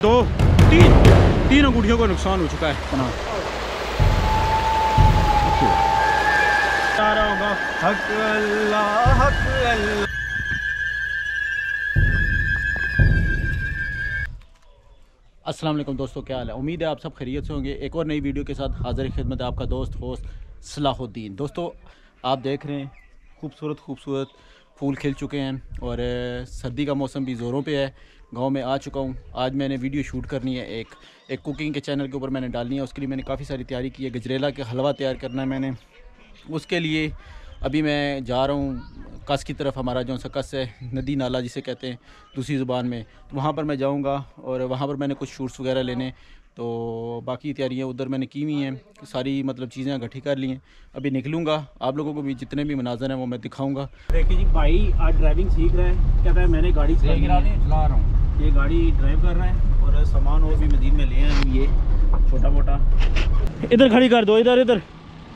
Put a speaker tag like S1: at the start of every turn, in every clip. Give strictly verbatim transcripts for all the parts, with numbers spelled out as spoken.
S1: दो तीन तीन अंगूठियों को नुकसान हो चुका है। हक अल्लाह हक अल्लाह। अस्सलाम वालेकुम दोस्तों, क्या हाल है? उम्मीद है आप सब खैरियत से होंगे। एक और नई वीडियो के साथ हाजिर खिदमत है आपका दोस्त होस्ट सलाहुद्दीन। दोस्तों आप देख रहे हैं खूबसूरत खूबसूरत फूल खिल चुके हैं और सर्दी का मौसम भी ज़ोरों पे है। गांव में आ चुका हूं। आज मैंने वीडियो शूट करनी है, एक एक कुकिंग के चैनल के ऊपर मैंने डालनी है। उसके लिए मैंने काफ़ी सारी तैयारी की है। गजरेला के हलवा तैयार करना है मैंने। उसके लिए अभी मैं जा रहा हूँ कस की तरफ। हमारा जो सा कस है, नदी नाला जिसे कहते हैं दूसरी ज़ुबान में, तो वहाँ पर मैं जाऊँगा और वहाँ पर मैंने कुछ शूट्स वगैरह लेने। तो बाकी तैयारियाँ उधर मैंने की हुई हैं, सारी मतलब चीज़ें इकट्ठी कर ली हैं। अभी निकलूँगा, आप लोगों को भी जितने भी मनाज़र हैं वो मैं दिखाऊँगा। देखिए जी, भाई आज ड्राइविंग सीख रहा है, कहता है मैंने गाड़ी चला चला रहा हूँ। ये गाड़ी ड्राइव कर रहा है और सामान और भी मज़ीद में ले आए हैं, ये छोटा मोटा। इधर खड़ी कर दो, इधर इधर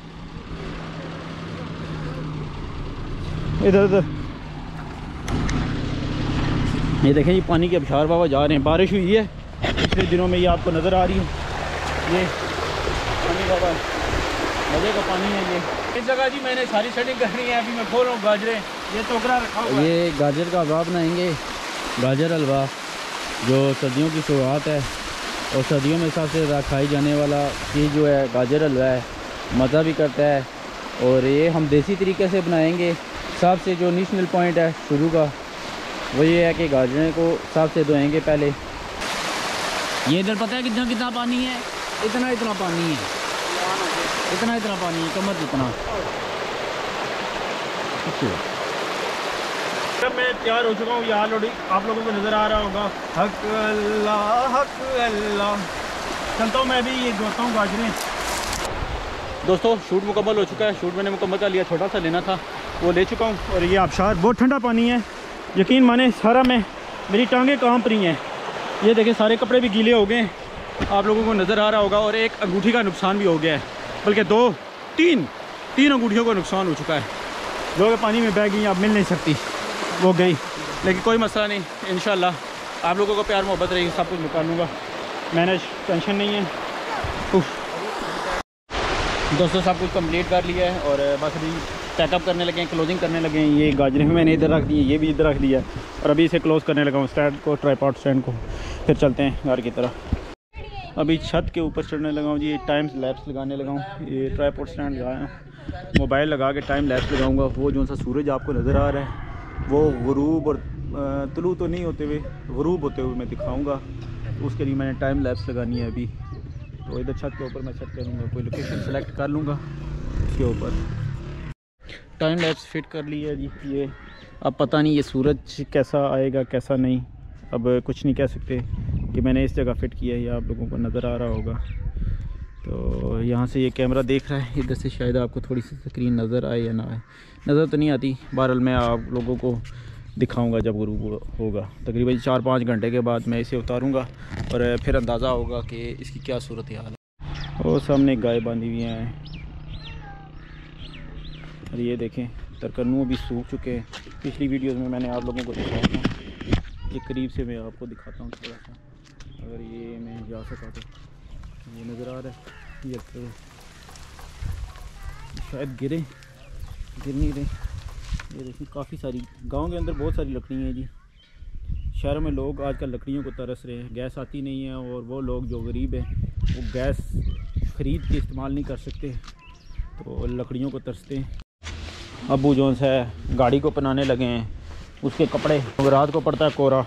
S1: इधर इधर ये देखें जी, पानी के अबशार बाबा जा रहे हैं। बारिश हुई है पिछले दिनों में, ये आपको नज़र आ रही है। ये पानी बाबा मज़े का पानी है। ये इस जगह जी मैंने सारी सेटिंग करनी है। अभी मैं खोल रहा हूँ गाजरें, ये टोकरा रखा हुआ है।
S2: ये गाजर का हलवा बनाएंगे, गाजर हलवा जो सर्दियों की शुरुआत है और सर्दियों में सबसे ज़्यादा खाई जाने वाला चीज़ जो है गाजर हलवा है। मज़ा भी करता है और ये हम देसी तरीके से बनाएंगे। साफ से जो नेशनल पॉइंट है शुरू का वो ये है कि गाजरें को साफ से धोएंगे पहले। ये इधर पता है कितना कितना पानी है? इतना इतना पानी है, इतना इतना पानी है, कमर जितना।
S1: जब मैं तैयार हो चुका हूँ, ये ऑलरेडी आप लोगों को नज़र आ रहा होगा। हक अल्लाह हक अल्लाह। चलता हूँ मैं भी, ये धोता हूँ गाजरें। दोस्तों शूट मुकम्मल हो चुका है। शूट मैंने मुकम्मल कर लिया, छोटा सा लेना था वो ले चुका हूँ। और ये आबशार बहुत ठंडा पानी है, यकीन माने सारा में मेरी टांगें कांप रही हैं। ये देखें सारे कपड़े भी गीले हो गए हैं, आप लोगों को नज़र आ रहा होगा। और एक अंगूठी का नुकसान भी हो गया है, बल्कि दो तीन तीन अंगूठियों को नुकसान हो चुका है, जो कि पानी में बह गई, अब मिल नहीं सकती, वो गई। लेकिन कोई मसला नहीं, इंशाल्लाह आप लोगों को प्यार मोहब्बत रहेगी, सब कुछ निकाल लूँगा, मैंने टेंशन नहीं है। उफ। दोस्तों सब कुछ कंप्लीट कर लिया है और बस अभी पैकअप करने लगे हैं, क्लोजिंग करने लगे हैं। ये गाजरें भी मैंने इधर रख दी है, ये भी इधर रख दिया और अभी इसे क्लोज़ करने लगा हूँ, स्टैंड को, ट्राइपॉड स्टैंड को। फिर चलते हैं घर की तरफ। अभी छत के ऊपर चढ़ने लगा हूँ जी, टाइम लैप्स लगाने लगा हूँ। ये ट्राइपॉड स्टैंड लगाया, मोबाइल लगा के टाइम लैप्स लगाऊँगा। वो जो सा सूरज आपको नज़र आ रहा है वो गुरूब और तुलू तो नहीं होते हुए, गुरूब होते हुए मैं दिखाऊँगा। उसके लिए मैंने टाइम लैप्स लगानी है अभी। तो इधर छत के ऊपर मैं सेट करूँगा, कोई लोकेशन सेलेक्ट कर लूँगा, उसके ऊपर टाइम लैप्स फिट कर लिया जी। ये अब पता नहीं ये सूरज कैसा आएगा कैसा नहीं, अब कुछ नहीं कह सकते। ये मैंने इस जगह फिट किया है, ये आप लोगों को नज़र आ रहा होगा। तो यहाँ से ये कैमरा देख रहा है, इधर से शायद आपको थोड़ी सी स्क्रीन नज़र आए या ना आए, नज़र तो नहीं आती। बहरहाल मैं आप लोगों को दिखाऊंगा जब गुरूब होगा। तकरीबन चार पाँच घंटे के बाद मैं इसे उतारूंगा और फिर अंदाज़ा होगा कि इसकी क्या सूरत हाल है। और सामने गाय बांधी हुई हैं और ये देखें तरकन्नू भी सूख चुके हैं। पिछली वीडियोस में मैंने आप लोगों को दिखाया था, ये करीब से मैं आपको दिखाता हूँ थोड़ा सा, अगर ये मैं जा सका तो। ये नज़र आ रहा है, ये तो शायद गिरे, गिर नहीं रहे। ये देखिए काफ़ी सारी, गांव के अंदर बहुत सारी लकड़ियाँ हैं जी। शहरों में लोग आजकल लकड़ियों को तरस रहे हैं, गैस आती नहीं है और वो लोग जो गरीब हैं वो गैस ख़रीद के इस्तेमाल नहीं कर सकते, तो लकड़ियों को तरसते हैं। अबू जोन से गाड़ी को पहनाने लगे हैं, उसके कपड़े, रात को पड़ता है कोहरा।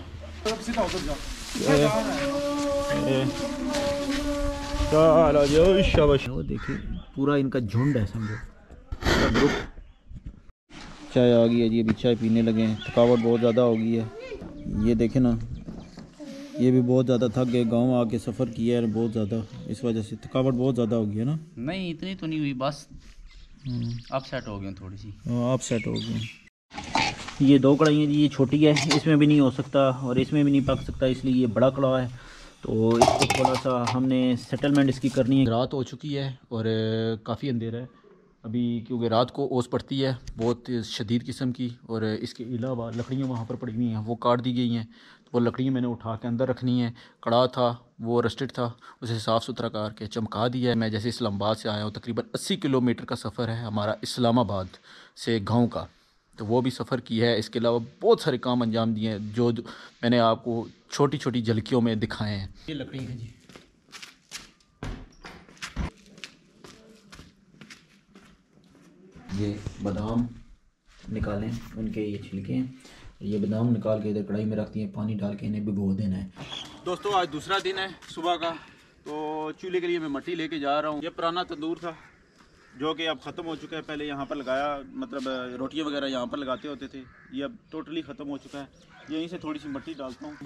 S1: वो देखिए पूरा इनका झुंड है, समझो ग्रुप। चाय आ गई है जी, अभी चाय पीने लगे हैं। थकावट बहुत ज़्यादा हो गई है, ये देखें ना, ये भी बहुत ज़्यादा थक गए, गांव आके सफ़र किया है बहुत ज़्यादा, इस वजह से थकावट बहुत ज़्यादा हो गई है ना।
S2: नहीं इतनी तो नहीं हुई, बस आप सेट हो गए थोड़ी सी।
S1: आप सेट हो गए। ये दो कढ़ाइयाँ जी, ये छोटी है, इसमें भी नहीं हो सकता और इसमें भी नहीं पक सकता, इसलिए ये बड़ा कढ़ा है। तो इसको थोड़ा सा हमने सेटलमेंट इसकी करनी है। रात हो चुकी है और काफ़ी अंधेरा है अभी, क्योंकि रात को ओस पड़ती है बहुत शदीद किस्म की, और इसके अलावा लकड़ियाँ वहाँ पर पड़ी हुई हैं, वो काट दी गई हैं। वो लकड़ियाँ मैंने उठा के अंदर रखनी है। कड़ा था वो रस्टेड था, उसे साफ़ सुथरा करके चमका दिया है। मैं जैसे इस्लामाबाद से आया हूँ, तकरीबन अस्सी किलोमीटर का सफ़र है हमारा इस्लामाबाद से गाँव का, तो वो भी सफ़र किया है। इसके अलावा बहुत सारे काम अंजाम दिए हैं जो मैंने आपको छोटी छोटी झलकियों में दिखाए हैं। ये लकड़ी है जी, ये बादाम निकालें, उनके ये छिलके हैं। ये बादाम निकाल के इधर कढ़ाई में रखती हैं, पानी डाल के इन्हें भिगो देना है। दोस्तों आज दूसरा दिन है सुबह का, तो चूल्हे के लिए मैं मिट्टी लेके जा रहा हूँ। ये पुराना तंदूर था जो कि अब ख़त्म हो चुका है। पहले यहाँ पर लगाया, मतलब रोटियाँ वगैरह यहाँ पर लगाते होते थे, ये अब टोटली ख़त्म हो चुका है। यहीं से थोड़ी सी मिट्टी डालता हूँ।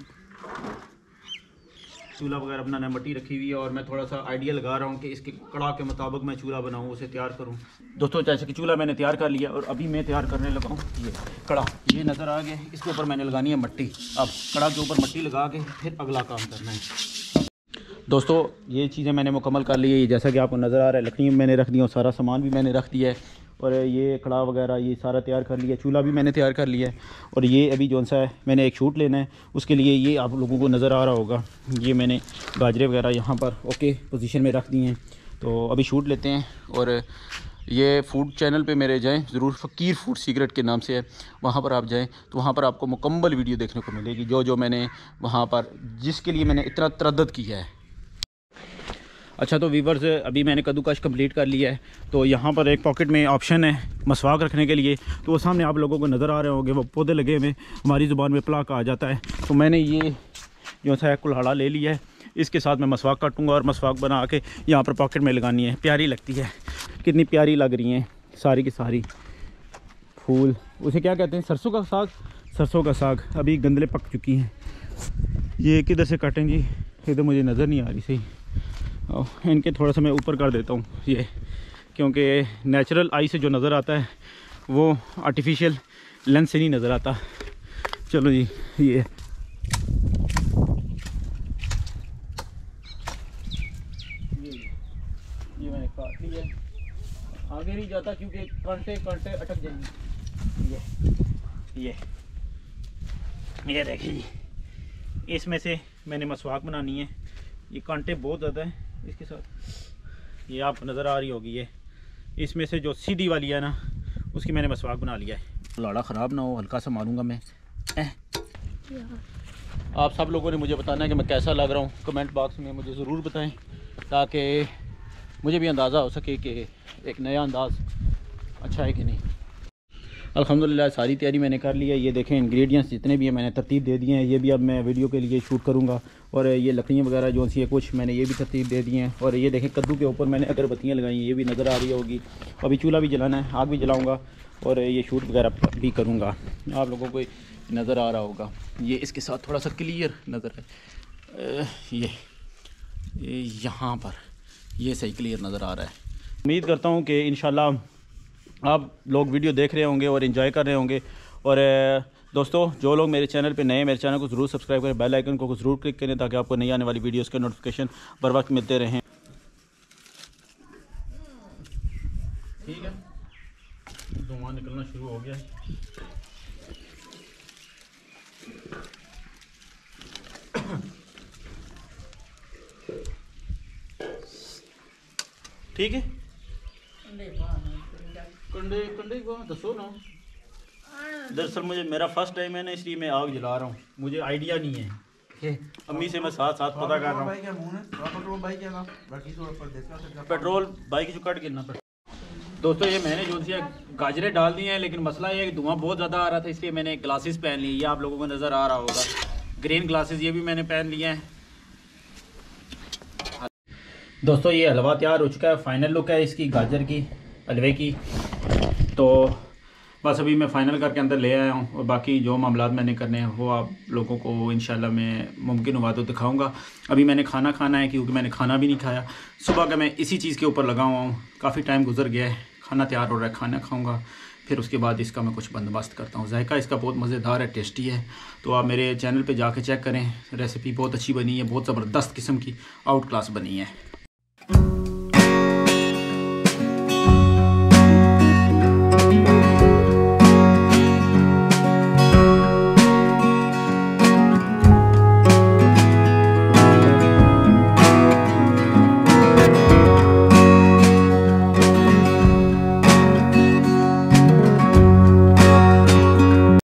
S1: चूल्हा वगैरह बनाना, मिट्टी रखी हुई है और मैं थोड़ा सा आइडिया लगा रहा हूँ कि इसके कड़ा के मुताबिक मैं चूल्हा बनाऊँ, उसे तैयार करूँ। दोस्तों जैसे कि चूल्हा मैंने तैयार कर लिया और अभी मैं तैयार करने लगा हूँ ये कड़ा। ये नज़र आ गया, इसके ऊपर मैंने लगानी है मिट्टी। अब कड़ा के ऊपर मिट्टी लगा के फिर अगला काम करना है। दोस्तों ये चीज़ें मैंने मुकम्मल कर ली है, जैसा कि आपको नज़र आ रहा है। लकड़ियाँ मैंने रख दी और सारा सामान भी मैंने रख दिया है और ये कड़ा वगैरह ये सारा तैयार कर लिया। चूल्हा भी मैंने तैयार कर लिया है और ये अभी जौन सा है मैंने एक शूट लेना है, उसके लिए ये आप लोगों को नज़र आ रहा होगा, ये मैंने गाजरे वगैरह यहाँ पर ओके पोजीशन में रख दी हैं। तो अभी शूट लेते हैं और ये फूड चैनल पे मेरे जाएं ज़रूर, फ़कीर फूड सीक्रेट के नाम से है, वहाँ पर आप जाएं तो वहाँ पर आपको मुकम्मल वीडियो देखने को मिलेगी, जो जो मैंने वहाँ पर जिसके लिए मैंने इतना तरद्दुद किया है। अच्छा तो वीवर्स अभी मैंने कद्दूकश कंप्लीट कर लिया है। तो यहाँ पर एक पॉकेट में ऑप्शन है मसवाक रखने के लिए, तो वो सामने आप लोगों को नज़र आ रहे होंगे, वो पौधे लगे हुए, हमारी ज़ुबान में प्लाक आ जाता है। तो मैंने ये जो सा कुल्हाड़ा ले लिया है, इसके साथ मैं मसवाक काटूँगा और मसवाक बना के यहाँ पर पॉकेट में लगानी है। प्यारी लगती है, कितनी प्यारी लग रही हैं सारी की सारी। फूल उसे क्या कहते हैं, सरसों का साग, सरसों का साग। अभी गंदले पक चुकी हैं। ये किधर से काटें जी, इधर मुझे नज़र नहीं आ रही सही। इनके थोड़ा सा मैं ऊपर कर देता हूँ ये, क्योंकि नेचुरल आई से जो नज़र आता है वो आर्टिफिशियल लेंस से नहीं नज़र आता। चलो जी ये ये मैंने काट लिया, आगे नहीं जाता क्योंकि कांटे कांटे अटक जाएंगे। ये ये ये देखिए, इसमें से मैंने मसवाक बनानी है। ये कांटे बहुत ज़्यादा हैं इसके साथ, ये आप नज़र आ रही होगी। ये इसमें से जो सीधी वाली है ना, उसकी मैंने मसवाक बना लिया है। लाड़ा ख़राब ना हो, हल्का सा मारूंगा मैं। आप सब लोगों ने मुझे बताना है कि मैं कैसा लग रहा हूँ, कमेंट बॉक्स में मुझे ज़रूर बताएं, ताकि मुझे भी अंदाज़ा हो सके कि एक नया अंदाज़ अच्छा है कि नहीं। अल्हम्दुलिल्लाह सारी तैयारी मैंने कर ली है। ये देखें इंग्रेडिएंट्स जितने भी हैं मैंने तरतीब दे दिए हैं। ये भी अब मैं वीडियो के लिए शूट करूँगा। और ये लकड़ियाँ वगैरह जो सी है कुछ मैंने ये भी तरतीब दे दी हैं। और ये देखें कद्दू के ऊपर मैंने अगरबत्तियाँ लगाई हैं, ये भी नज़र आ रही होगी। अभी चूल्हा भी जलाना है, आग भी जलाऊँगा और ये शूट वगैरह भी करूँगा, आप लोगों को नज़र आ रहा होगा। ये इसके साथ थोड़ा सा क्लियर नज़र है, ये यहाँ पर ये सही क्लियर नज़र आ रहा है। उम्मीद करता हूँ कि इंशाल्लाह आप लोग वीडियो देख रहे होंगे और एंजॉय कर रहे होंगे। और दोस्तों जो लोग मेरे चैनल पे नए, मेरे चैनल को ज़रूर सब्सक्राइब करें, बेल आइकन को ज़रूर क्लिक करें, ताकि आपको नई आने वाली वीडियोस के नोटिफिकेशन बर वक्त मिलते रहें। ठीक है, धुआं निकलना शुरू हो गया। ठीक है, कंडे कंडे को दसो ना। दरअसल मुझे मेरा फर्स्ट टाइम है ना, इसलिए मैं आग जला रहा हूँ, मुझे आइडिया नहीं है। अम्मी से मैं साथ साथ पता कर रहा हूँ। पेट्रोल बाइक जो कट गिरना। दोस्तों ये मैंने जो सी गाजरें डाल दी हैं, लेकिन मसला ये है कि धुआं बहुत ज़्यादा आ रहा था, इसलिए मैंने ग्लासेस पहन लिए। ये आप लोगों को नज़र आ रहा होगा, ग्रीन ग्लासेस ये भी मैंने पहन लिए हैं। दोस्तों ये हलवा तैयार हो चुका है, फाइनल लुक है इसकी गाजर की हलवे की। तो बस अभी मैं फ़ाइनल करके अंदर ले आया हूँ और बाकी जो मामलात मैंने करने हैं वो आप लोगों को इंशाल्लाह मैं मुमकिन हुआ तो दिखाऊंगा। अभी मैंने खाना खाना है, क्योंकि मैंने खाना भी नहीं खाया सुबह का। मैं इसी चीज़ के ऊपर लगा हुआ हूँ, काफ़ी टाइम गुजर गया है। खाना तैयार हो रहा है, खाना खाऊँगा, फिर उसके बाद इसका मैं कुछ बंदोबस्त करता हूँ। जायका इसका बहुत मज़ेदार है, टेस्टी है। तो आप मेरे चैनल पर जाके चेक करें, रेसिपी बहुत अच्छी बनी है, बहुत ज़बरदस्त किस्म की आउट क्लास बनी है।